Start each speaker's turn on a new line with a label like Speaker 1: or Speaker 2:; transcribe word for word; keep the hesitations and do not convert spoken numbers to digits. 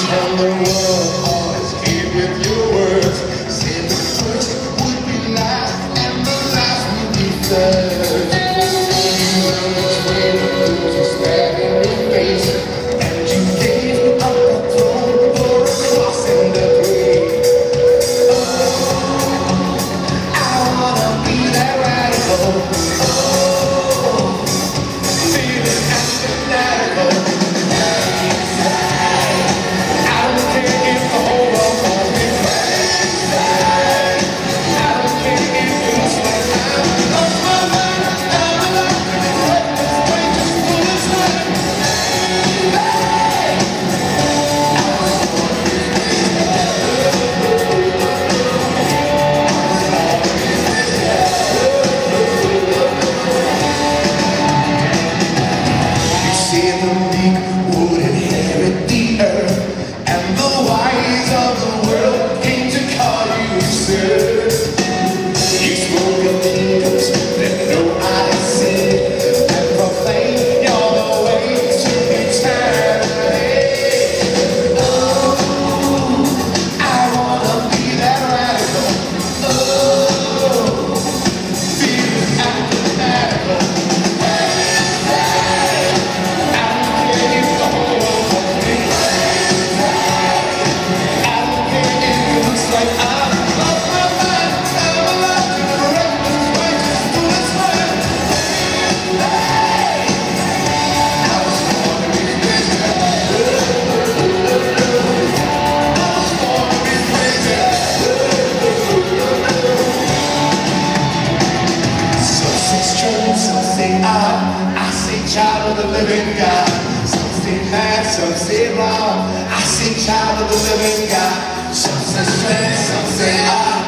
Speaker 1: tell the world, always keep with your words. Say the first would be last, and the last would be third. You know which way to go to stand in your face, and you gave up the throne for a cross and a grave. Oh, I wanna be that radical. Oh, feeling fanatical. Would inherit the earth, and the wise of the world came to call you sir. You spoke of kingdoms that no eye seen, and proclaimed you're the way to eternity. Oh, I wanna be that radical. Oh, feeling fanatical. Some say I, I say child of the living God. Some say mad, some say wrong. I say child of the living God. Some say strength, some say I.